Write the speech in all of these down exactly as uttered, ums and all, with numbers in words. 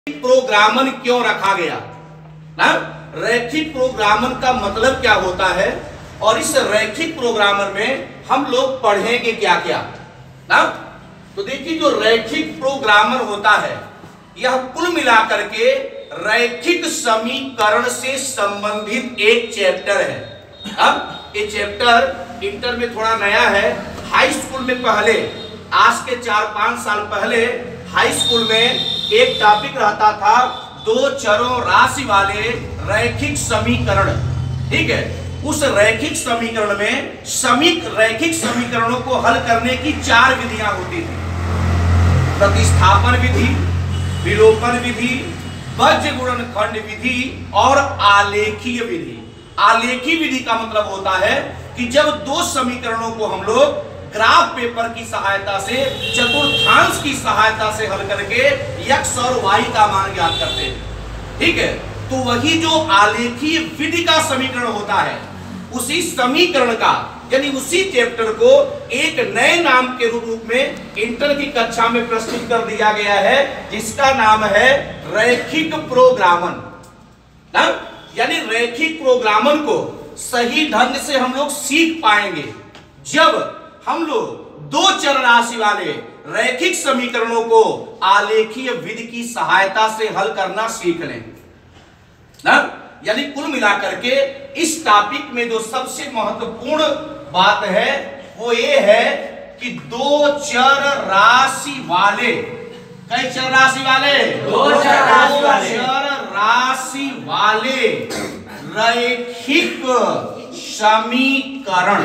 प्रोग्रामन क्यों रखा गया ना? रैखिक प्रोग्रामन का मतलब क्या होता है और इस रैखिक प्रोग्रामर में हम लोग पढ़ेंगे क्या क्या ना? तो देखिए, जो रैखिक प्रोग्रामर होता है यह कुल मिलाकर के रैखिक समीकरण से संबंधित एक चैप्टर है। अब ये चैप्टर इंटर में थोड़ा नया है। हाई स्कूल में पहले, आज के चार पांच साल पहले हाई स्कूल में एक टॉपिक रहता था, दो चरों राशि वाले रैखिक समीकरण। ठीक है, उस रैखिक समीकरण में समीक रैखिक समीकरणों को हल करने की चार विधियां होती थी। प्रतिस्थापन विधि, विलोपन विधि, बज्र गुणनखंड विधि और आलेखीय विधि। आलेखीय विधि का मतलब होता है कि जब दो समीकरणों को हम लोग ग्राफ पेपर की सहायता से, चतुर्थांश की सहायता से हल करके x और y का मान ज्ञात करते हैं। ठीक है, तो वही जो आलेखीय विधि का समीकरण होता है, उसी समीकरण का यानी उसी चैप्टर को एक नए नाम के रूप में इंटर की कक्षा में प्रस्तुत कर दिया गया है, जिसका नाम है रैखिक प्रोग्रामन ना? यानी रैखिक प्रोग्रामन को सही ढंग से हम लोग सीख पाएंगे जब हम लोग दो चर राशि वाले रैखिक समीकरणों को आलेखीय विधि की सहायता से हल करना सीख लें ना? यानी कुल मिलाकर के इस टॉपिक में जो सबसे महत्वपूर्ण बात है वो ये है कि दो चर राशि वाले, कई चर राशि वाले, दो चर राशि वाले, चर राशि वाले रैखिक समीकरण,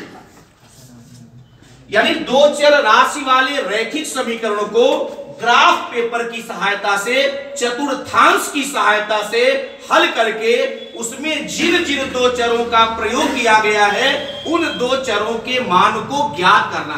यानी दो चर राशि वाले रैखिक समीकरणों को ग्राफ पेपर की सहायता से, चतुर्थांश की सहायता से हल करके उसमें जिन जिन दो चरों का प्रयोग किया गया है उन दो चरों के मान को ज्ञात करना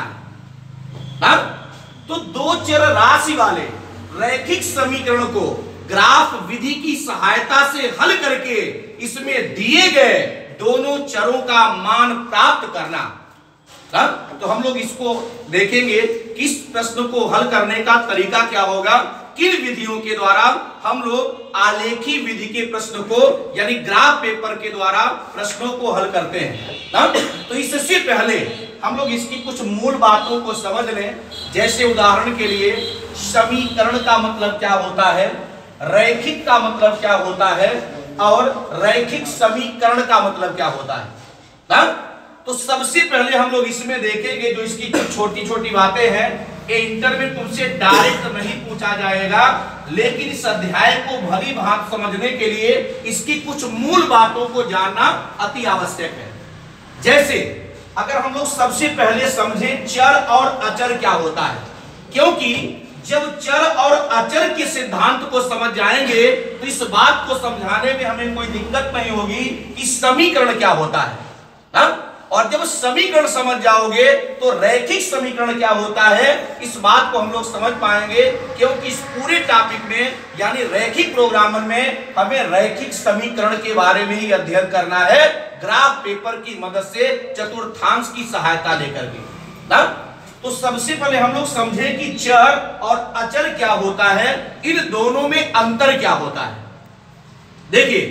है ना? तो दो चर राशि वाले रैखिक समीकरण को ग्राफ विधि की सहायता से हल करके इसमें दिए गए दोनों चरों का मान प्राप्त करना। हा? तो हम लोग इसको देखेंगे किस प्रश्न को हल करने का तरीका क्या होगा, किन विधियों के द्वारा हम लोग आलेखी विधि के प्रश्न को यानी ग्राफ पेपर के द्वारा प्रश्नों को हल करते हैं ना? तो इससे पहले हम लोग इसकी कुछ मूल बातों को समझ लें। जैसे उदाहरण के लिए समीकरण का मतलब क्या होता है, रैखिक का मतलब क्या होता है और रैखिक समीकरण का मतलब क्या होता है ना? तो सबसे पहले हम लोग इसमें देखेंगे जो इसकी कुछ छोटी छोटी बातें हैं। ये इंटर में तुमसे डायरेक्ट नहीं पूछा जाएगा, लेकिन इस अध्याय को भली भांति समझने के लिए इसकी कुछ मूल बातों को जानना अति आवश्यक है। जैसे अगर हम लोग सबसे पहले समझें चर और अचर क्या होता है, क्योंकि जब चर और अचर के सिद्धांत को समझ जाएंगे तो इस बात को समझाने में हमें कोई दिक्कत नहीं होगी कि समीकरण क्या होता है ना? और जब समीकरण समझ जाओगे तो रैखिक समीकरण क्या होता है, इस बात को हम लोग समझ पाएंगे। क्योंकि इस पूरे टॉपिक में यानी रैखिक प्रोग्रामर में हमें रैखिक समीकरण के बारे में ही अध्ययन करना है, ग्राफ पेपर की मदद से, चतुर्थांश की सहायता लेकर के ना? तो सबसे पहले हम लोग समझे कि चर और अचर क्या होता है, इन दोनों में अंतर क्या होता है। देखिए,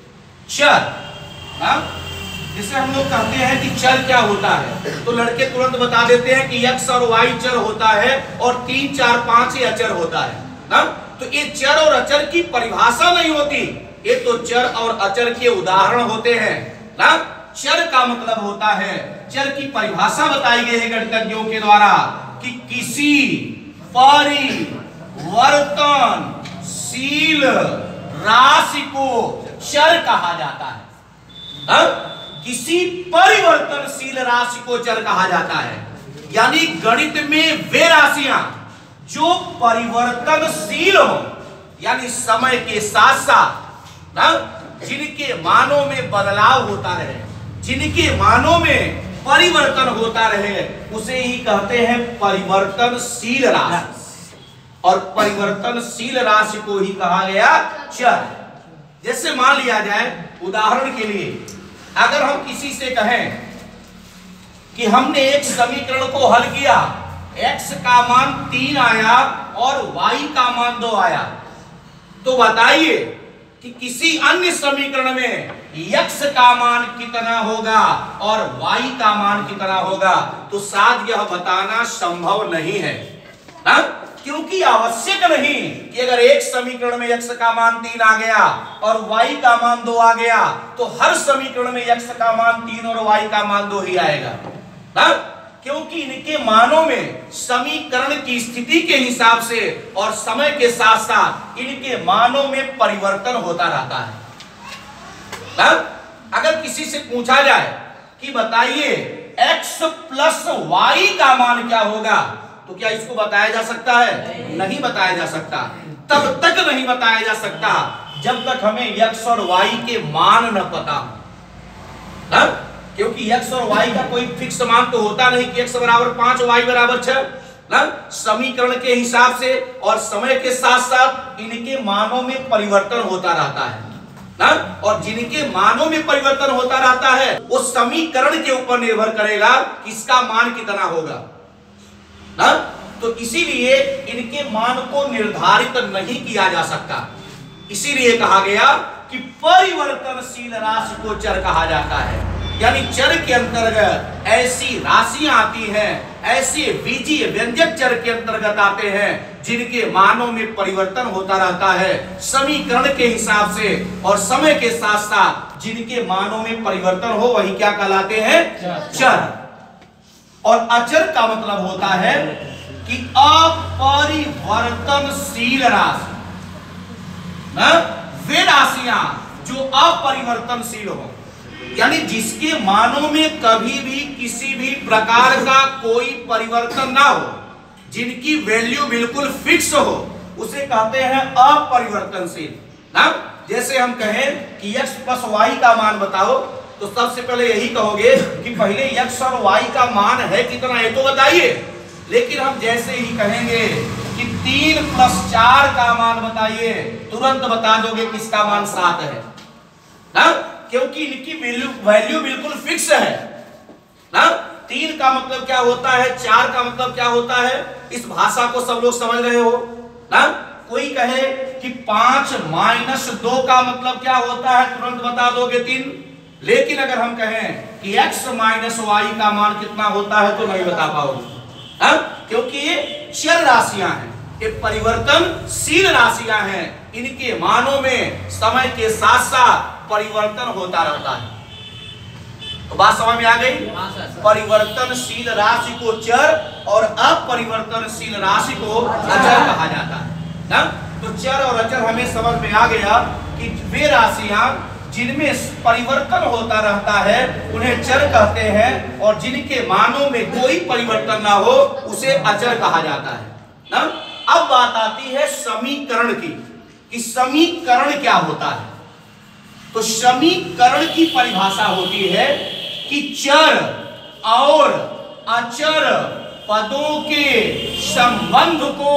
चर ना, जिसे हम लोग कहते हैं कि चर क्या होता है, तो लड़के तुरंत बता देते हैं कि x और y चर होता है और तीन चार पांच ही अचर होता है ना? तो ये चर और अचर की परिभाषा नहीं होती, ये तो चर और अचर के उदाहरण होते हैं ना? चर का मतलब होता है, चर की परिभाषा बताई गई है गणितज्ञों के द्वारा कि किसी परिवर्तनशील राशि को चर कहा जाता है हा? किसी परिवर्तनशील राशि को चर कहा जाता है। यानी गणित में वे राशियां जो परिवर्तनशील हो, यानी समय के साथ साथ ना, जिनके मानों में बदलाव होता रहे, जिनके मानों में परिवर्तन होता रहे, उसे ही कहते हैं परिवर्तनशील राशि। और परिवर्तनशील राशि को ही कहा गया चर। जैसे मान लिया जाए उदाहरण के लिए, अगर हम किसी से कहें कि हमने एक समीकरण को हल किया, x का मान तीन आया और y का मान दो आया, तो बताइए कि किसी अन्य समीकरण में x का मान कितना होगा और y का मान कितना होगा, तो शायद यह बताना संभव नहीं है ना? क्योंकि आवश्यक नहीं कि अगर एक समीकरण में x का मान तीन आ गया और y का मान दो आ गया तो हर समीकरण में x का मान तीन और y का मान दो ही आएगा ना? क्योंकि इनके मानों में समीकरण की स्थिति के हिसाब से और समय के साथ साथ इनके मानों में परिवर्तन होता रहता है ना? अगर किसी से पूछा जाए कि बताइए x प्लस वाई का मान क्या होगा, तो क्या इसको बताया जा सकता है? नहीं, नहीं बताया जा सकता। तब तक नहीं बताया जा सकता जब तक हमें x और y के मान न पता हो ना? क्योंकि x और y का कोई फिक्स मान तो होता नहीं कि x बराबर पांच y बराबर छह ना? समीकरण के हिसाब से और समय के साथ साथ इनके मानों में परिवर्तन होता रहता है ना? और जिनके मानों में परिवर्तन होता रहता है वो समीकरण के ऊपर निर्भर करेगा कि इसका मान कितना होगा ना? तो इसीलिए इनके मान को निर्धारित नहीं किया जा सकता। इसीलिए कहा गया कि परिवर्तनशील राशि को चर कहा जाता है। यानी चर के अंतर्गत ऐसी राशियां आती हैं, ऐसे बीजीय व्यंजक चर के अंतर्गत आते हैं जिनके मानों में परिवर्तन होता रहता है समीकरण के हिसाब से और समय के साथ साथ जिनके मानों में परिवर्तन हो वही क्या कहलाते हैं? चर। और अचर का मतलब होता है कि अपरिवर्तनशील राशि ना? वे राशियां जो अपरिवर्तनशील हो, यानी जिसके मानों में कभी भी किसी भी प्रकार का कोई परिवर्तन ना हो, जिनकी वैल्यू बिल्कुल फिक्स हो, उसे कहते हैं अपरिवर्तनशील ना? जैसे हम कहें कि x प्लस वाई का मान बताओ, तो सबसे पहले यही कहोगे कि पहले x और y का मान है कितना है तो बताइए। लेकिन हम जैसे ही कहेंगे कि तीन प्लस चार का मान बताइए, तुरंत बता दोगे किसका मान सात है ना? क्योंकि इनकी वैल्यू वैल्यू बिल्कुल फिक्स है ना? तीन का मतलब क्या होता है, चार का मतलब क्या होता है, इस भाषा को सब लोग समझ रहे हो ना? कोई कहे कि पांच माइनस दो का मतलब क्या होता है, तुरंत बता दोगे तीन। लेकिन अगर हम कहें कि x माइनस वाई का मान कितना होता है तो नहीं बता पाओगे, क्योंकि ये चर राशियां हैं, ये परिवर्तनशील राशियां हैं, इनके मानों में समय के साथ साथ परिवर्तन होता रहता है। तो बात समझ में आ गई? परिवर्तनशील राशि को चर और अपरिवर्तनशील राशि को अचर कहा जाता है ना? तो चर और अचर हमें समझ में आ गया कि वे राशियां जिनमें परिवर्तन होता रहता है उन्हें चर कहते हैं, और जिनके मानों में कोई परिवर्तन ना हो उसे अचर कहा जाता है ना? अब बात आती है समीकरण की कि समीकरण क्या होता है। तो समीकरण की परिभाषा होती है कि चर और अचर पदों के संबंध को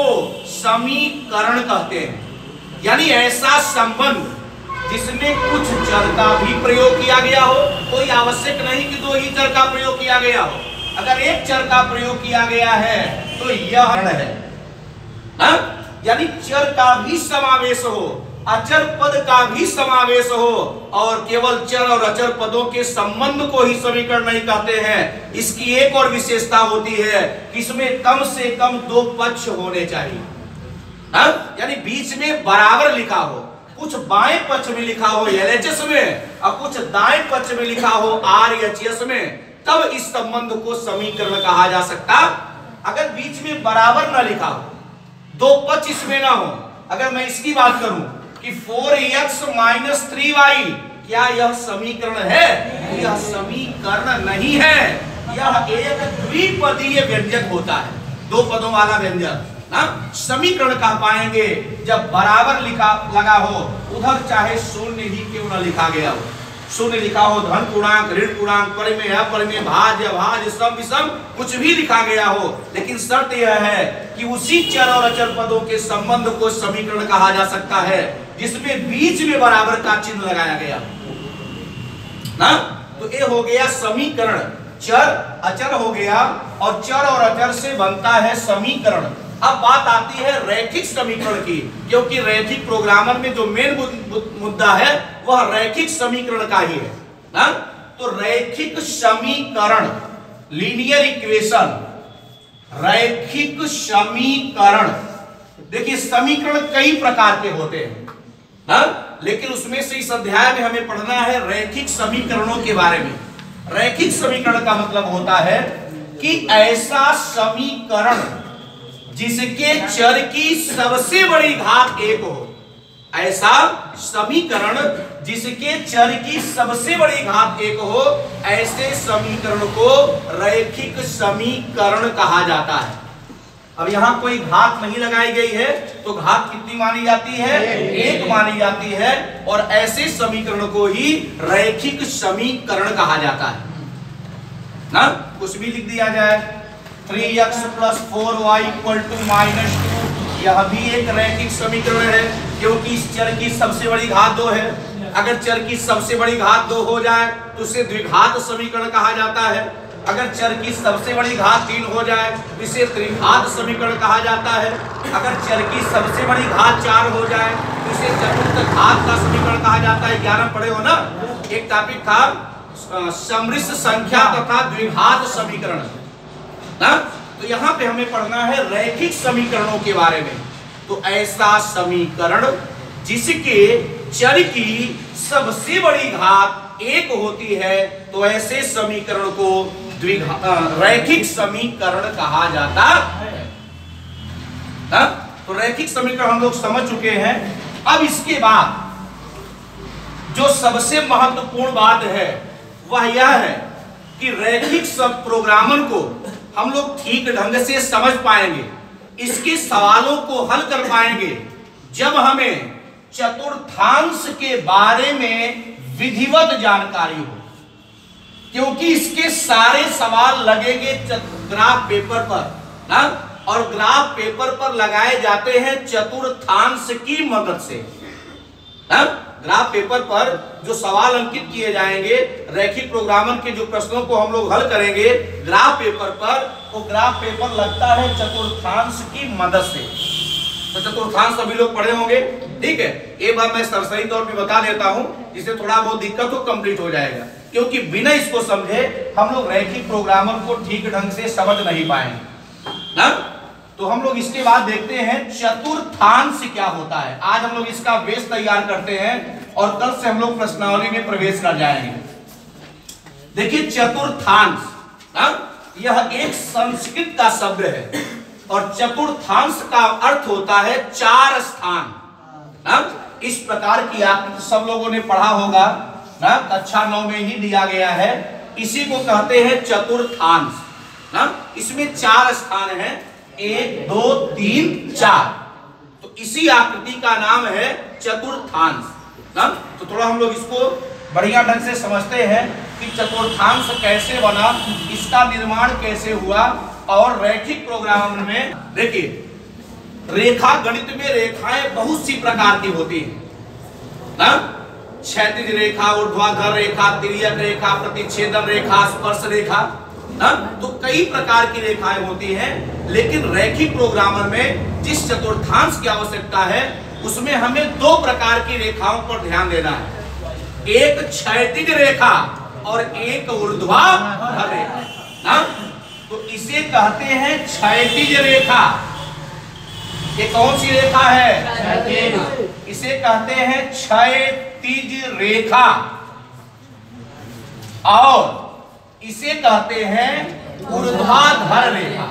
समीकरण कहते हैं। यानी ऐसा संबंध जिसमें कुछ चर का भी प्रयोग किया गया हो, कोई आवश्यक नहीं कि दो ही चर का प्रयोग किया गया हो। अगर एक चर का प्रयोग किया गया है तो यह है ना? यानी चर का भी समावेश हो, अचर पद का भी समावेश हो, और केवल चर और अचर पदों के संबंध को ही समीकरण नहीं कहते हैं। इसकी एक और विशेषता होती है कि इसमें कम से कम दो पक्ष होने चाहिए ना? यानी बीच में बराबर लिखा हो, कुछ बाएं पक्ष में लिखा हो एल एच एस में और कुछ दाएं पक्ष में लिखा हो आर एच एस में, तब इस संबंध को समीकरण कहा जा सकता। अगर बीच में बराबर ना लिखा हो, दो पक्ष इसमें ना हो, अगर मैं इसकी बात करूं कि four x minus three y, क्या यह समीकरण है? यह समीकरण नहीं है, यह एक द्विपदीय व्यंजक होता है, दो पदों वाला व्यंजक ना? समीकरण कह पाएंगे जब बराबर लिखा लगा हो, उधर चाहे शून्य ही क्यों न लिखा गया हो, शून्य लिखा हो, धन पूर्णांक, ऋण पूर्णांक, परिमेय, अपरिमेय, भाज्य, भाज्य, सम विषम, कुछ भी लिखा गया हो, लेकिन शर्त यह है कि उसी चर और अचर पदों के संबंध को समीकरण कहा जा सकता है जिसमें बीच में बराबर का चिन्ह लगाया गया ना? तो ये हो गया समीकरण। चर अचर हो गया और चर और अचर से बनता है समीकरण। अब बात आती है रैखिक समीकरण की, क्योंकि रैखिक प्रोग्रामर में जो मेन मुद्दा है वह रैखिक समीकरण का ही है ना। तो रैखिक समीकरण, लीनियर इक्वेशन, रैखिक समीकरण, देखिए समीकरण कई प्रकार के होते हैं ना, लेकिन उसमें से इस अध्याय में हमें पढ़ना है रैखिक समीकरणों के बारे में। रैखिक समीकरण का मतलब होता है कि ऐसा समीकरण जिसके चर की सबसे बड़ी घात एक हो, ऐसा समीकरण जिसके चर की सबसे बड़ी घात एक हो, ऐसे समीकरण को रैखिक समीकरण कहा जाता है। अब यहां कोई घात नहीं लगाई गई है तो घात कितनी मानी जाती है? एक मानी जाती है, और ऐसे समीकरण को ही रैखिक समीकरण कहा जाता है ना। कुछ भी लिख दिया जाए, three x plus four y equal to minus two, यह भी एक रैखिक समीकरण है, क्योंकि इस चर की सबसे बड़ी घात दो है। अगर चर की सबसे बड़ी घात दो हो जाए तो उसे द्विघात समीकरण कहा जाता है। अगर चर की सबसे बड़ी घात तीन हो जाए तो इसे त्रिघात समीकरण कहा जाता है। अगर चर की सबसे बड़ी घात चार हो जाए तो इसे चतुर्थ घात का समीकरण कहा जाता है। ग्यारह पढ़े हो ना, एक टॉपिक था सम्मिश्र संख्या तथा द्विघात समीकरण ना। तो यहाँ पे हमें पढ़ना है रैखिक समीकरणों के बारे में। तो ऐसा समीकरण जिसके चर की सबसे बड़ी घात एक होती है, तो ऐसे समीकरण को रैखिक समीकरण कहा जाता है ना। तो रैखिक समीकरण हम लोग समझ चुके हैं। अब इसके बाद जो सबसे महत्वपूर्ण बात है वह यह है कि रैखिक सब प्रोग्रामर को हम लोग ठीक ढंग से समझ पाएंगे, इसके सवालों को हल कर पाएंगे जब हमें चतुर्थांश के बारे में विधिवत जानकारी हो, क्योंकि इसके सारे सवाल लगेंगे ग्राफ पेपर पर ना, और ग्राफ पेपर पर लगाए जाते हैं चतुर्थांश की मदद से ना। ग्राफ पेपर पर जो सवाल अंकित किए जाएंगे, रैखिक प्रोग्रामर के जो प्रश्नों को हम लोग हल करेंगे ग्राफ पेपर पर, वो ग्राफ पेपर लगता है चतुर्थांश की मदद से। तो चतुर्थांश सभी लोग पढ़े होंगे, ठीक है। एक बार मैं सरसरी तौर पे बता देता हूं, जिससे थोड़ा बहुत दिक्कत हो कंप्लीट हो जाएगा, क्योंकि बिना इसको समझे हम लोग रैखिक प्रोग्रामर को ठीक ढंग से समझ नहीं पाएंगे ना। तो हम लोग इसके बाद देखते हैं चतुर्थांश क्या होता है। आज हम लोग इसका बेस तैयार करते हैं और कल से हम लोग प्रश्नावली में प्रवेश कर जाएंगे। देखिए चतुर्थांश ना, यह एक संस्कृत का शब्द है, और चतुर्थांश का अर्थ होता है चार स्थान ना। इस प्रकार की आकृति सब लोगों ने पढ़ा होगा ना, कक्षा नौ में ही दिया गया है। इसी को कहते हैं चतुर्थांश ना। इसमें चार स्थान हैं, एक दो तीन चार, तो इसी आकृति का नाम है चतुर्थांश ना। तो थोड़ा हम लोग इसको बढ़िया ढंग से समझते हैं कि चतुर्थांश कैसे बना, इसका निर्माण कैसे हुआ। और रैखिक प्रोग्रामर में देखिए रेखा गणित में रेखाएं बहुत सी प्रकार की होती हैं ना। क्षैतिज रेखा, ऊर्ध्वाधर रेखा, तिर्यक रेखा, प्रतिच्छेदन रेखा, स्पर्श रेखा ना। तो कई प्रकार की रेखाएं होती हैं, लेकिन रैखिक प्रोग्रामर में जिस चतुर्थांश की आवश्यकता है उसमें हमें दो प्रकार की रेखाओं पर ध्यान देना है, एक क्षैतिज रेखा और एक ऊर्ध्वाधर रेखा ना। तो इसे कहते हैं क्षैतिज रेखा। ये कौन सी रेखा है? इसे कहते हैं क्षैतिज रेखा, और इसे कहते हैं ऊर्ध्वाधर रेखा।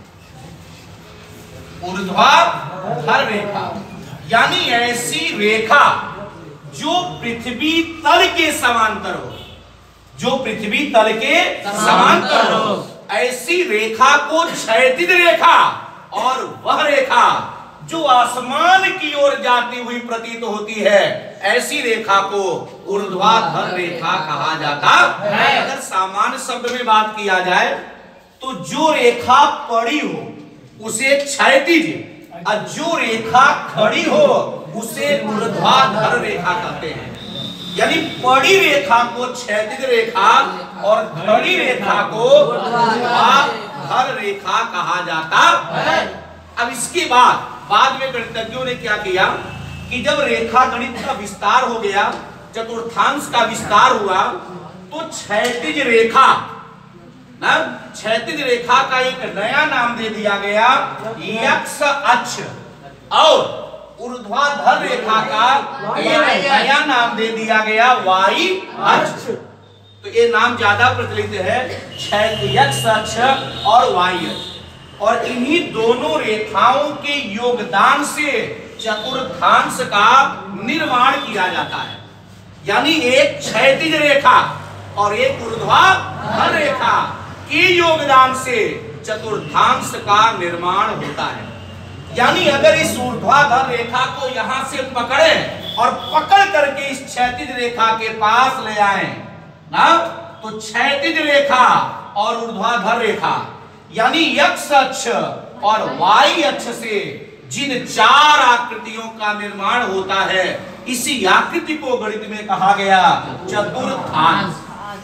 ऊर्ध्वाधर रेखा यानी ऐसी रेखा जो पृथ्वी तल के समांतर हो, जो पृथ्वी तल के समांतर हो, ऐसी रेखा को क्षैतिज रेखा, और वह रेखा जो आसमान की ओर जाती हुई प्रतीत होती है, ऐसी रेखा को ऊर्ध्वाधर रेखा कहा जाता है। अगर सामान्य शब्द में बात किया जाए तो जो रेखा पड़ी हो उसे क्षैतिज, और जो रेखा खड़ी हो उसे ऊर्ध्वाधर रेखा कहते हैं। यानी पड़ी रेखा को क्षैतिज रेखा और खड़ी रेखा को ऊर्ध्वाधर रेखा कहा जाता है। अब इसके बाद बाद में गणितज्ञों ने क्या किया कि जब रेखा गणित का विस्तार हो गया, चतुर्थांश का विस्तार हुआ, तो क्षैतिज रेखा ना क्षैतिज रेखा का एक नया नाम दे दिया गया यक्ष अक्ष, और ऊर्ध्वाधर रेखा का एक नया नाम दे दिया गया वाई अक्ष। तो ये नाम ज्यादा प्रचलित है, क्षैतिज यक्ष अक्ष और वाई अक्ष। और इन्हीं दोनों रेखाओं के योगदान से चतुर्थांश का निर्माण किया जाता है। यानी एक क्षैतिज रेखा और एक ऊर्ध्वाधर रेखा के योगदान से चतुर्थांश का निर्माण होता है। यानी अगर इस ऊर्ध्वाधर रेखा को यहां से पकड़े और पकड़ करके इस क्षैतिज रेखा के पास ले आए ना, तो क्षैतिज रेखा और ऊर्ध्वाधर रेखा यानी यक्ष अक्ष और वाई अक्ष से जिन चार आकृतियों का निर्माण होता है, इसी आकृति को गणित में कहा गया चतुर्थांश।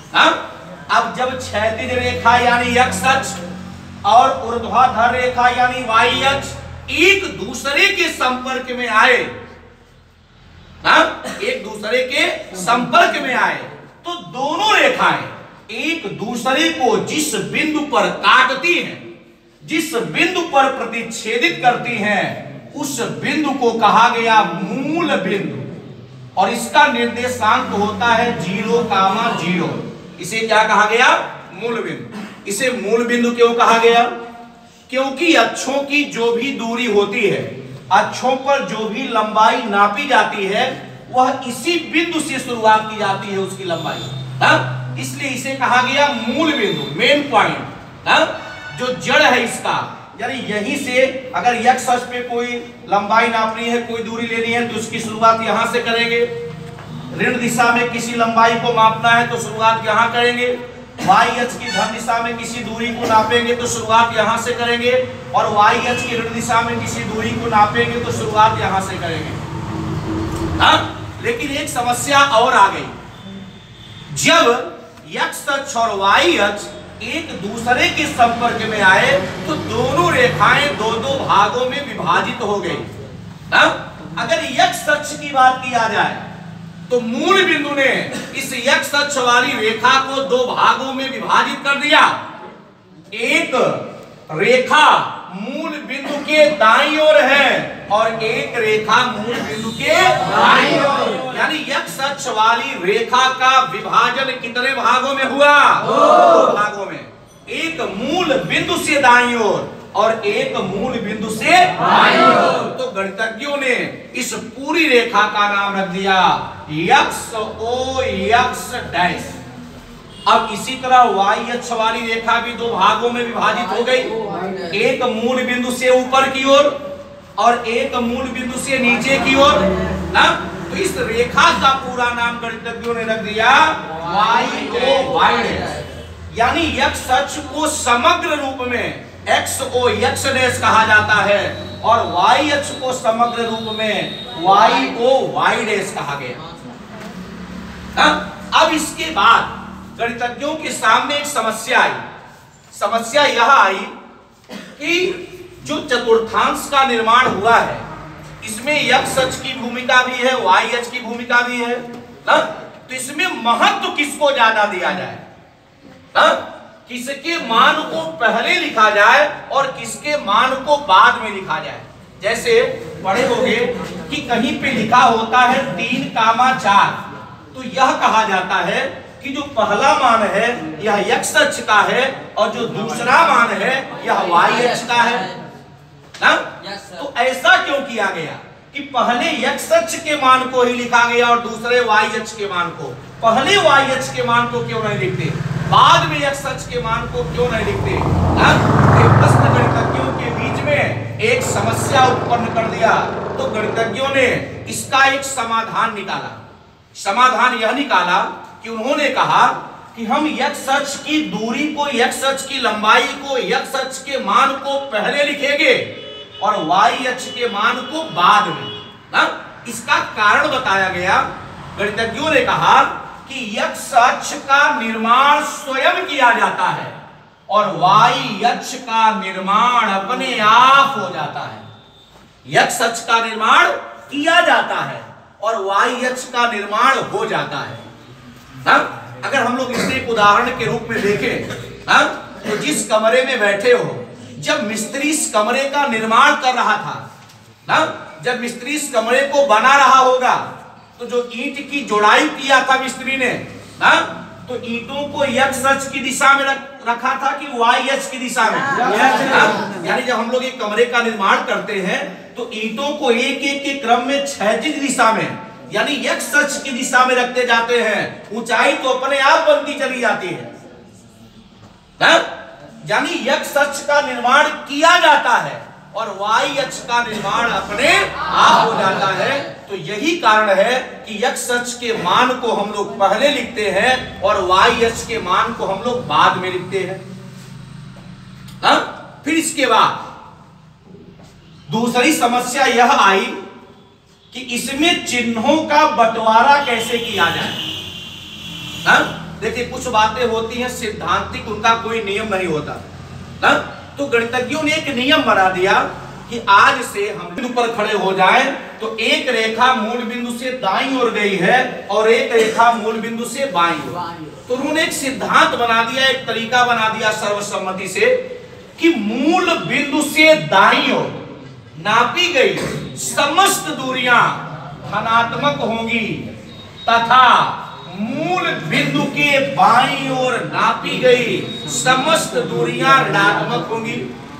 अब जब क्षैतिज रेखा यानी यक्ष अक्ष और ऊर्ध्वाधर रेखा यानी वाई अक्ष एक दूसरे के संपर्क में आए ना, एक दूसरे के संपर्क में आए, तो दोनों रेखाएं एक दूसरे को जिस बिंदु पर काटती हैं, जिस बिंदु पर प्रतिच्छेदित करती हैं, उस बिंदु को कहा गया मूल बिंदु। और इसका निर्देशांक होता है जीरो कामा जीरो। इसे क्या कहा गया? मूल बिंदु। इसे मूल बिंदु क्यों कहा गया? क्योंकि अक्षों की जो भी दूरी होती है, अक्षों पर जो भी लंबाई नापी जाती है, वह इसी बिंदु से शुरुआत की जाती है उसकी लंबाई। हा? इसलिए इसे कहा गया मूल बिंदु, मेन पॉइंट, जो जड़ है इसका। यानी यहीं से अगर यक्ष अक्ष पे कोई लंबाई नापनी है, कोई दूरी लेनी है, तो उसकी शुरुआत यहां से करेंगे। ऋण दिशा में किसी लंबाई को मापना है तो शुरुआत यहां करेंगे। वाई अक्ष की धन दिशा में किसी दूरी को नापेंगे तो शुरुआत यहां से करेंगे, और वाई अक्ष की ऋण दिशा में किसी दूरी को नापेंगे तो शुरुआत यहां से करेंगे। हाँ? लेकिन एक समस्या और आ गई। जब यक्ष अक्ष और वाई अक्ष एक दूसरे के संपर्क में आए, तो दोनों रेखाएं दो दो भागों में विभाजित हो गई। अगर यक्ष अक्ष की बात किया जाए तो मूल बिंदु ने इस यक्ष अक्ष वाली रेखा को दो भागों में विभाजित कर दिया। एक रेखा मूल बिंदु के दाईं ओर है और एक रेखा मूल बिंदु के बाईं ओर। यानी यक्ष अक्ष वाली रेखा का विभाजन कितने भागों में हुआ? दो भागों में। एक मूल बिंदु से दाईं ओर और एक मूल बिंदु से बाईं ओर। तो गणितज्ञों ने इस पूरी रेखा का नाम रख दिया यक्ष ओ यक्ष डैश। अब इसी तरह वाई अक्ष वाली रेखा भी दो भागों में विभाजित हो गई, एक मूल बिंदु से ऊपर की ओर और एक मूल बिंदु से नीचे की ओर। तो इस रेखा का पूरा नाम गणितज्ञों ने रख दिया वाई ओ वाई डैश। यानी यक्ष अक्ष को समग्र रूप में एक्स ओ यक्ष डैश कहा जाता है और वाई अक्ष को समग्र रूप में वाई ओ वाई डैश कहा गया। अब इसके बाद गणितज्ञों के सामने एक समस्या आई। समस्या यह आई कि जो चतुर्थांश का निर्माण हुआ है, इसमें यक्ष अक्ष की भूमिका भी है, वाई अक्ष की भूमिका भी है ना? तो इसमें महत्व किसको ज्यादा दिया जाए? ना? किसके मान को पहले लिखा जाए और किसके मान को बाद में लिखा जाए? जैसे पढ़े होंगे कि कहीं पे लिखा होता है तीन कामा चार, तो यह कहा जाता है कि जो पहला मान है यह यक्ष अक्ष का है और जो दूसरा मान है यह वाई अक्ष का है ना? तो ऐसा क्यों किया गया कि पहले यक्ष अक्ष के मान को ही लिखा गया और दूसरे वाई अक्ष के मान को? पहले वाई अक्ष के मान को क्यों नहीं लिखते, बाद में यक्ष अक्ष के मान को क्यों नहीं लिखते? प्रश्न गणितज्ञों के बीच में एक समस्या उत्पन्न कर दिया। तो गणितज्ञों ने इसका एक समाधान निकाला। समाधान यह निकाला कि उन्होंने कहा कि हम यक्ष अक्ष की दूरी को, यक्ष अक्ष की लंबाई को, यक्ष अक्ष के मान को पहले लिखेंगे और वाई अक्ष के मान को बाद में ना? इसका कारण बताया गया। गणितज्ञों ने कहा कि यक्ष अक्ष का निर्माण स्वयं किया जाता है और वाई अक्ष का निर्माण अपने आप हो जाता है। यक्ष अक्ष का निर्माण किया जाता है और वाई अक्ष का निर्माण हो जाता है। हा? अगर हम लोग इसे एक उदाहरण के रूप में देखें, हा? तो जिस कमरे में बैठे हो, जब मिस्त्री इस कमरे का निर्माण कर रहा था, हा? जब मिस्त्री इस कमरे को बना रहा होगा, तो जो ईंट की जोड़ाई किया था मिस्त्री ने, हा? तो ईंटों को यक्ष अक्ष की दिशा में रख, रखा था कि वाई अक्ष की दिशा में। यानी जब हम लोग एक कमरे का निर्माण करते हैं तो ईंटों को एक एक के क्रम में क्षैतिज दिशा में यानी यक्ष अक्ष की दिशा में रखते जाते हैं। ऊंचाई तो अपने आप बनती चली जाती है, यानी यक्ष अक्ष का निर्माण किया जाता है और वाई अक्ष का निर्माण अपने आप हो जाता है। तो यही कारण है कि यक्ष अक्ष के मान को हम लोग पहले लिखते हैं और वाई अक्ष के मान को हम लोग बाद में लिखते हैं। हा? फिर इसके बाद दूसरी समस्या यह आई कि इसमें चिन्हों का बंटवारा कैसे किया जाए। हा? देखिए, कुछ बातें होती हैं सिद्धांतिक, उनका कोई नियम नहीं होता। हा? तो गणितज्ञों ने एक नियम बना दिया कि आज से हम बिंदु पर खड़े हो जाएं तो एक रेखा मूल बिंदु से दाईं ओर गई है और एक रेखा मूल बिंदु से बाईं ओर। तो उन्होंने एक सिद्धांत बना दिया, एक तरीका बना दिया सर्वसम्मति से कि मूल बिंदु से दाईं ओर नापी गई समस्त दूरियां धनात्मक होंगी तथा मूल बिंदु के बाईं ओर नापी गई समस्त दूरियां ऋणात्मक होंगी।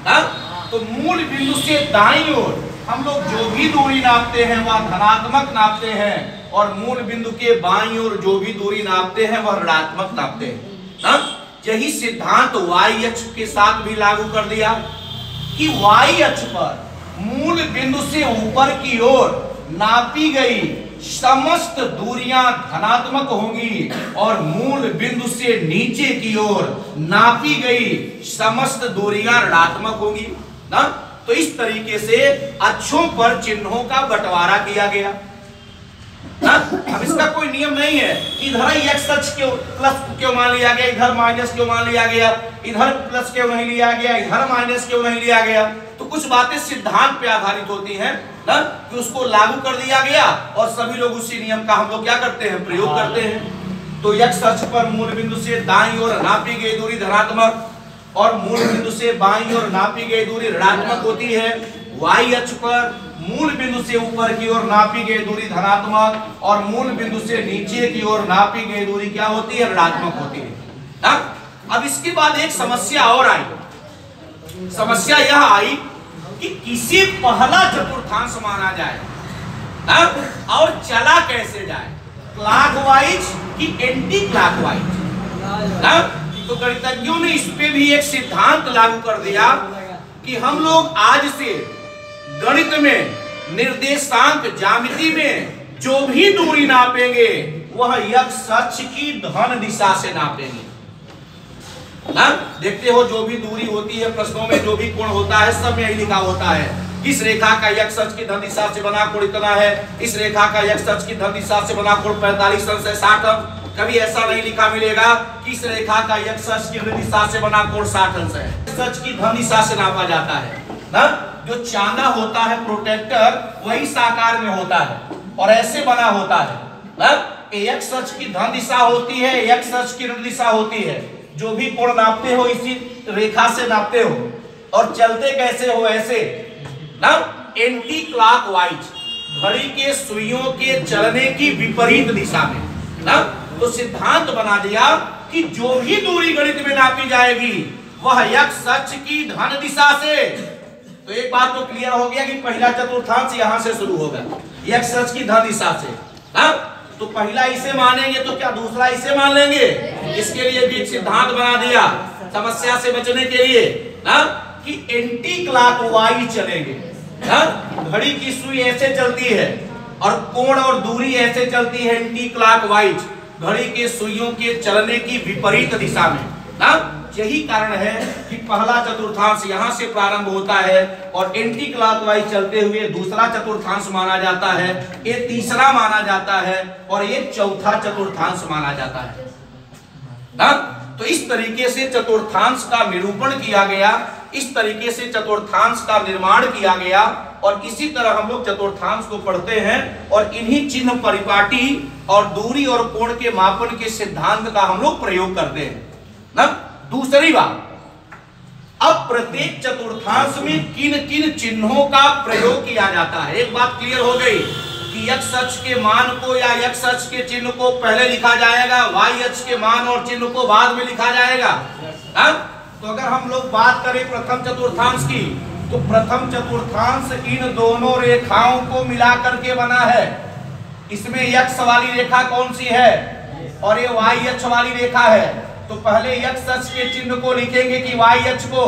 तो मूल बिंदु से दाईं ओर हम लोग जो भी दूरी नापते हैं वह धनात्मक नापते हैं और मूल बिंदु के बाईं ओर जो भी दूरी नापते हैं वह ऋणात्मक नापते हैं। यही सिद्धांत वाई अक्ष के साथ भी लागू कर दिया कि वाई अक्ष पर मूल बिंदु से ऊपर की ओर नापी गई समस्त दूरियां धनात्मक होंगी और मूल बिंदु से नीचे की ओर नापी गई समस्त दूरियां ऋणात्मक होंगी ना। तो इस तरीके से अक्षों पर चिन्हों का बंटवारा किया गया ना। अब इसका कोई नियम नहीं है, इधर ही एक्स अक्ष क्यों प्लस क्यों मान लिया गया, इधर माइनस क्यों मान लिया गया, इधर प्लस क्यों नहीं लिया गया, इधर माइनस क्यों नहीं लिया गया। तो कुछ बातें सिद्धांत पे आधारित होती हैं ना, कि उसको लागू कर दिया गया और सभी लोग उसी नियम का हम लोग क्या करते हैं, प्रयोग करते हैं। तो एक्स अक्ष पर मूल बिंदु से दाईं ओर नापी गई दूरी धनात्मक और मूल बिंदु से बाईं ओर नापी गई दूरी ऋणात्मक होती है। वाई अक्ष पर मूल बिंदु से ऊपर की ओर नापी गई दूरी धनात्मक और मूल बिंदु से नीचे की ओर नापी गई दूरी क्या होती है, ऋणात्मक होती है ना। अब इसके बाद एक समस्या और आई। समस्या यह आई कि किसे पहला चतुर्थांश माना जाए ना, और चला कैसे जाए, क्लॉकवाइज कि एंटी क्लॉकवाइज ना। तो गणितज्ञों ने इस पे भी एक सिद्धांत लागू कर दिया कि हम लोग आज से गणित में निर्देशांक ज्यामिति में जो भी दूरी नापेंगे वह एक्स अक्ष की धन दिशा से नापेंगे ना। देखते हो जो भी दूरी होती है प्रश्नों में, जो भी कोण होता है सब में यही लिखा होता है, इस रेखा का एक्स अक्ष की धन दिशा से बना कोण इतना है, इस रेखा का एक्स अक्ष की धन दिशा से बना कोण पैंतालीस अंश है साठ अंश। कभी ऐसा नहीं लिखा मिलेगा कि इस रेखा का एक्स अक्ष की दिशा से बना कोण साठ अंश है। एक्स अक्ष की धन दिशा से नापा जाता है ना। जो चांदा होता है प्रोटेक्टर वही साकार में होता है और ऐसे बना होता है ना। एक्स अक्ष की धन दिशा होती है, एक्स अक्ष की ऋण दिशा होती है। जो भी कोण नापते हो इसी रेखा से नापते हो और चलते कैसे हो, ऐसे ना, एंटी क्लॉकवाइज घड़ी के सुइयों के चलने की विपरीत दिशा में ना। तो सिद्धांत बना दिया कि जो भी दूरी गणित में नापी जाएगी वह एक्स अक्ष की धन दिशा से। तो एक बात तो क्लियर हो गया कि पहला चतुर्थांश यहां से शुरू होगा एक्स अक्ष की धन दिशा से ना। तो पहला इसे मानेंगे तो क्या दूसरा इसे मान लेंगे। इसके लिए भी एक सिद्धांत बना दिया समस्या से बचने के लिए ना, कि एंटी क्लॉकवाइज चलेंगे ना। घड़ी की सुई ऐसे चलती है और कोण और दूरी ऐसे चलती है एंटी क्लॉकवाइज, घड़ी के सुइयों के चलने की विपरीत दिशा में ना। यही कारण है कि पहला चतुर्थांश यहां से प्रारंभ होता है और एंटी क्लॉकवाइज चलते हुए दूसरा चतुर्थांश माना जाता है, ये तीसरा माना जाता है और ये चौथा चतुर्थांश माना जाता है ना। तो इस तरीके से चतुर्थांश का निरूपण किया गया, इस तरीके से चतुर्थांश का निर्माण किया गया और इसी तरह हम लोग चतुर्थांश को पढ़ते हैं और इन्हीं चिन्ह परिपाटी और दूरी और कोण के मापन के सिद्धांत का हम लोग प्रयोग करते हैं ना। दूसरी बात, अब प्रत्येक चतुर्थांश में किन किन चिन्हों का प्रयोग किया जाता है। एक बात क्लियर हो गई कि x अक्ष के मान को या x अक्ष के चिन्ह को पहले लिखा जाएगा, y अक्ष के मान और चिन्ह को बाद में लिखा जाएगा। हा? तो अगर हम लोग बात करें प्रथम चतुर्थांश की, तो प्रथम चतुर्थांश इन दोनों रेखाओं को मिला करके बना है। इसमें x वाली रेखा कौन सी है और ये y अक्ष वाली रेखा है। तो पहले x अक्ष के चिन्ह को लिखेंगे कि y अक्ष को,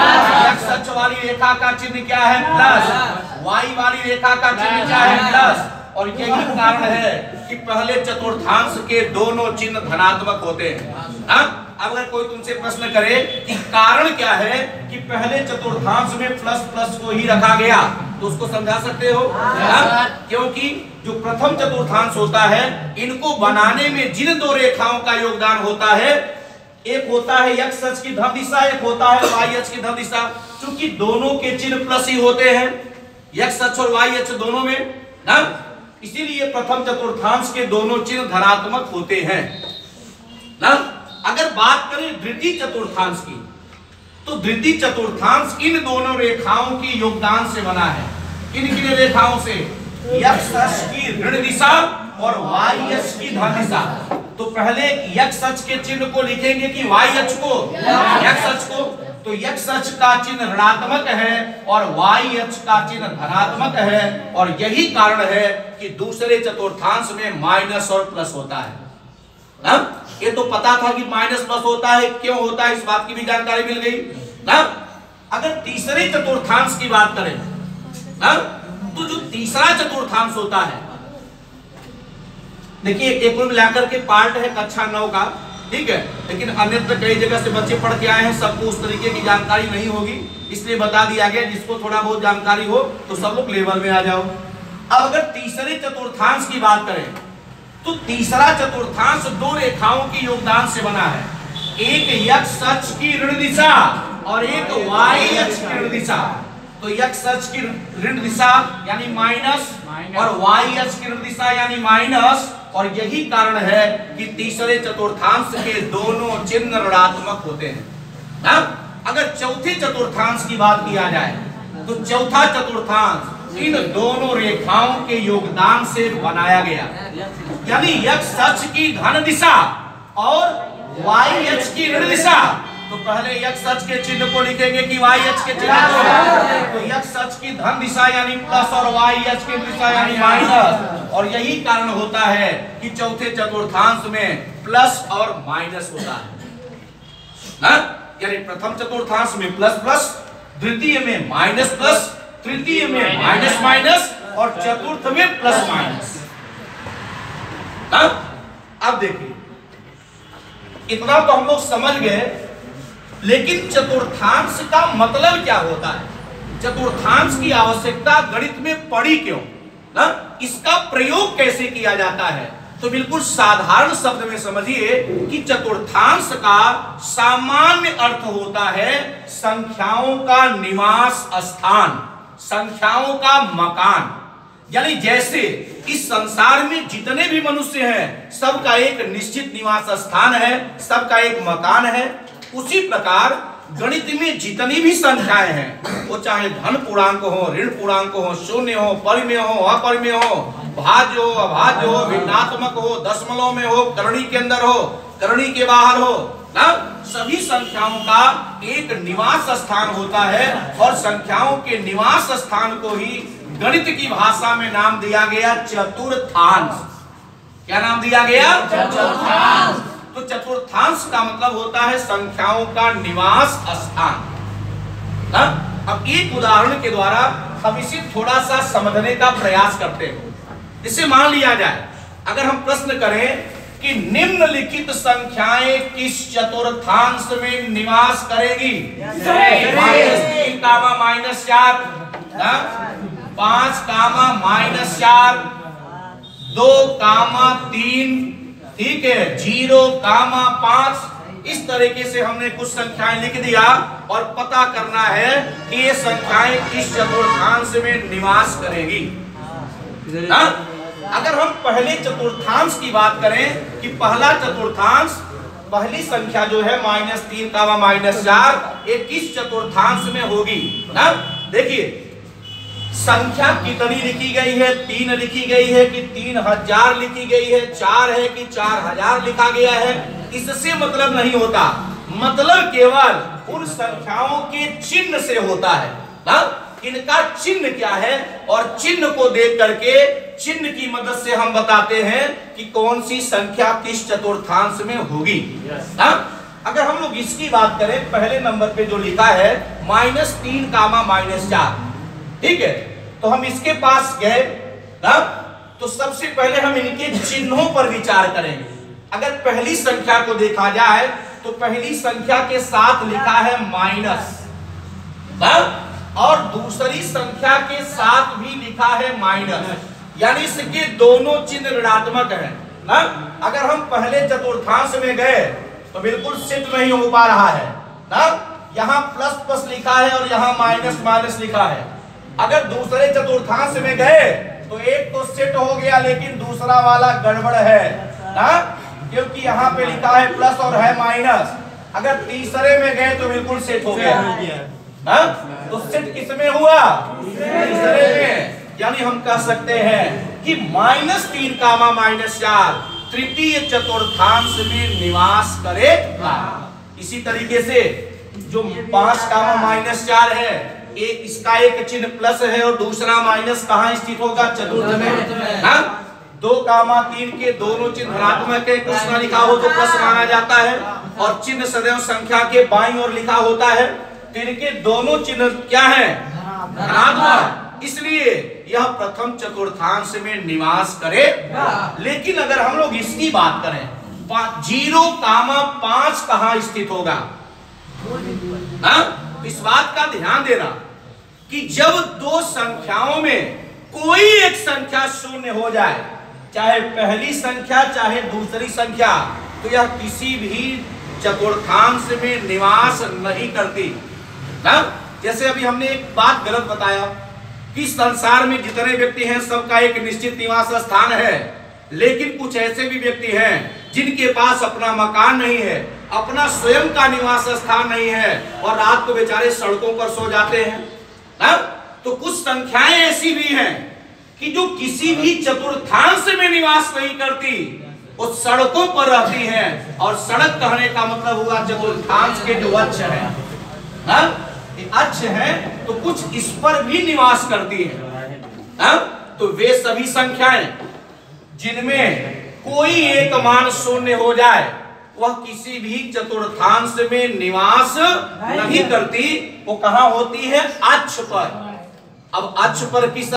x अक्ष वाली रेखा का चिन्ह क्या है प्लस, y वाली रेखा का चिन्ह क्या है प्लस। और यही कारण है कि पहले चतुर्थांश के दोनों चिन्ह धनात्मक होते हैं। हा? अब अगर कोई तुमसे प्रश्न करे कि कारण क्या है कि पहले चतुर्थांश में प्लस प्लस को ही रखा गया, तो उसको समझा सकते हो। हा? क्योंकि जो प्रथम चतुर्थांश होता है, इनको बनाने में जिन दो रेखाओं का योगदान होता है, एक होता है x अक्ष की धन दिशा, एक होता है y अक्ष की धन दिशा। क्योंकि दोनों के चिन्ह प्लस ही होते हैं, x अक्ष और y अक्ष दोनों में ना, इसीलिए प्रथम चतुर्थांश के दोनों चिन्ह धनात्मक होते हैं ना। अगर बात करें द्वितीय चतुर्थांश की, तो द्वितीय चतुर्थांश इन दोनों रेखाओं की योगदान से बना है। किन किन रेखाओं से? x अक्ष की ऋण दिशा और y अक्ष की धन दिशा। तो पहले x अक्ष के चिन्ह को लिखेंगे कि y अक्ष को, x अक्ष को, तो x अक्ष का चिन्ह ऋणात्मक है और y अक्ष का चिन्ह धनात्मक है। और यही कारण है कि दूसरे चतुर्थांश में माइनस और प्लस होता है ना। ये तो पता था कि माइनस प्लस होता है, क्यों होता है इस बात की भी जानकारी मिल गई ना। अगर तीसरे चतुर्थांश की बात करें ना, तो जो तीसरा चतुर्थांश होता है, देखिए एक कुल मिलाकर के पार्ट है कक्षा नौ का, ठीक है, लेकिन अन्यत्र कई जगह से बच्चे पढ़ के आए हैं, सबको उस तरीके की जानकारी नहीं होगी, इसलिए बता दिया गया जिसको थोड़ा बहुत जानकारी हो तो सब लोग लेवल में आ जाओ। अब अगर तीसरे चतुर्थांश की बात करें, तो तीसरा चतुर्थांश दो रेखाओं की योगदान से बना है। एक x अक्ष की ऋण दिशा और एक y अक्ष की ऋण दिशा। तो x अक्ष की ऋण दिशा यानी माइनस और y अक्ष की ऋण दिशा यानी माइनस। और यही कारण है कि तीसरे चतुर्थांश के दोनों चिन्ह ऋणात्मक होते हैं ना। अगर चौथे चतुर्थांश की बात किया जाए, तो चौथा चतुर्थांश इन दोनों रेखाओं के योगदान से बनाया गया, यानी x अक्ष की धन दिशा और y अक्ष की ऋण दिशा। तो पहले x अक्ष के चिन्ह को लिखेंगे कि y अक्ष के चिन्ह को, तो x अक्ष की धन दिशा यानी प्लस और y अक्ष की दिशा यानी माइनस। और यही कारण होता है कि चौथे चतुर्थांश में प्लस और माइनस होता है ना। यानी प्रथम चतुर्थांश में प्लस प्लस, द्वितीय में माइनस प्लस, तृतीय में माइनस माइनस और चतुर्थ में प्लस माइनस। अब देखिए, इतना तो हम लोग समझ गए, लेकिन चतुर्थांश का मतलब क्या होता है, चतुर्थांश की आवश्यकता गणित में पड़ी क्यों ना, इसका प्रयोग कैसे किया जाता है। तो बिल्कुल साधारण शब्द में समझिए कि चतुर्थांश का सामान्य अर्थ होता है संख्याओं का निवास स्थान, संख्याओं का मकान। यानी जैसे इस संसार में जितने भी मनुष्य हैं, सबका एक निश्चित निवास स्थान है, सबका एक मकान है, उसी प्रकार गणित में जितनी भी संख्याएं हैं, वो चाहे धन पूर्णांक हो, ऋण पूर्णांक हो, शून्य हो, परिमेय हो, अपरिमेय हो, भाज्य हो, अभाज्य हो, भिन्नात्मक हो, दशमलव में हो, करणी के अंदर हो, करणी के बाहर हो ना, सभी संख्याओं का एक निवास स्थान होता है। और संख्याओं के निवास स्थान को ही गणित की भाषा में नाम दिया गया चतुर्थांश। क्या नाम दिया गया? चतुर्थांश। तो चतुर्थांश का मतलब होता है संख्याओं का निवास स्थान ना? अब एक उदाहरण के द्वारा हम इसे थोड़ा सा समझने का प्रयास करते हैं। इसे मान लिया जाए, अगर हम प्रश्न करें कि निम्नलिखित संख्याएं किस चतुर्थांश में निवास करेगी? माइनस तीन कामा माइनस चार, पांच कामा माइनस चार, दो कामा तीन, ठीक है, जीरो कामा पांच, इस तरीके से हमने कुछ संख्याएं लिख दिया और पता करना है कि ये संख्याएं किस चतुर्थांश में निवास करेंगी। ना? अगर हम पहले चतुर्थांश की बात करें कि पहला चतुर्थांश, पहली संख्या जो है माइनस तीन कामा माइनस चार, ये किस चतुर्थांश में होगी ना? देखिए संख्या कितनी लिखी गई है, तीन लिखी गई है कि तीन हजार लिखी गई है, चार है कि चार हजार लिखा गया है, इससे मतलब नहीं होता। मतलब केवल उन संख्याओं के चिन्ह से होता है ना? इनका चिन्ह क्या है और चिन्ह को देख करके, चिन्ह की मदद से हम बताते हैं कि कौन सी संख्या किस चतुर्थांश में होगी ना? अगर हम लोग इसकी बात करें, पहले नंबर पे जो लिखा है माइनस तीन कामा माइनस चार, ठीक है, तो हम इसके पास गए ना, तो सबसे पहले हम इनके चिन्हों पर विचार करेंगे। अगर पहली संख्या को देखा जाए तो पहली संख्या के साथ लिखा है माइनस ना, और दूसरी संख्या के साथ भी लिखा है माइनस, यानी इसके दोनों चिन्ह ऋणात्मक हैं ना। अगर हम पहले चतुर्थांश में गए तो बिल्कुल सेट नहीं हो पा रहा है ना, यहाँ प्लस प्लस लिखा है और यहाँ माइनस माइनस लिखा है। अगर दूसरे चतुर्थांश में गए तो एक तो सेट हो गया लेकिन दूसरा वाला गड़बड़ है ना, क्योंकि यहाँ पे लिखा है प्लस और है माइनस। अगर तीसरे में गए तो बिल्कुल सेट हो गया ना, तो सेट किसमें हुआ? तीसरे में। यानी हम कह सकते हैं कि माइनस तीन कामा माइनस चार तृतीय चतुर्थांश में निवास करेगा। इसी तरीके से जो पांच कामा माइनस चार है, एक इसका एक चिन्ह प्लस है और दूसरा माइनस कहाँ स्थित होगा? चतुर्थ में ना। दो कामा तीन के दोनों चिन्ह धनात्मक है, कुछ ना लिखा हो तो प्लस माना जाता है, और चिन्ह सदैव संख्या के बाईं ओर लिखा होता है। तीन के दोनों चिन्ह क्या है? धनात्मक, इसलिए यह प्रथम चतुर्थांश में निवास करे। लेकिन अगर हम लोग इसकी बात करें, जीरो कामा पांच कहाँ स्थित होगा? ना? इस बात का ध्यान देना कि जब दो संख्याओं में कोई एक संख्या शून्य हो जाए, चाहे पहली संख्या चाहे दूसरी संख्या, तो यह किसी भी चतुर्थांश में निवास नहीं करती ना। जैसे अभी हमने एक बात गलत बताया कि संसार में जितने व्यक्ति हैं सबका एक निश्चित निवास स्थान है, लेकिन कुछ ऐसे भी व्यक्ति हैं जिनके पास अपना मकान नहीं है, अपना स्वयं का निवास स्थान नहीं है, और रात को बेचारे सड़कों पर सो जाते हैं ना। तो कुछ संख्याएं ऐसी भी हैं कि जो किसी भी चतुर्थांश में निवास नहीं करती, वो सड़कों पर रहती हैं। और सड़क कहने का मतलब हुआ चतुर्थांश के जो अक्ष है ना, अक्ष है, तो कुछ इस पर भी निवास करती है ना। तो वे सभी संख्याएं जिनमें कोई एक मान शून्य हो जाए, वह किसी भी चतुर्थांश में निवास नहीं करती। वो कहां होती है? अक्ष पर। अब अक्ष पर किस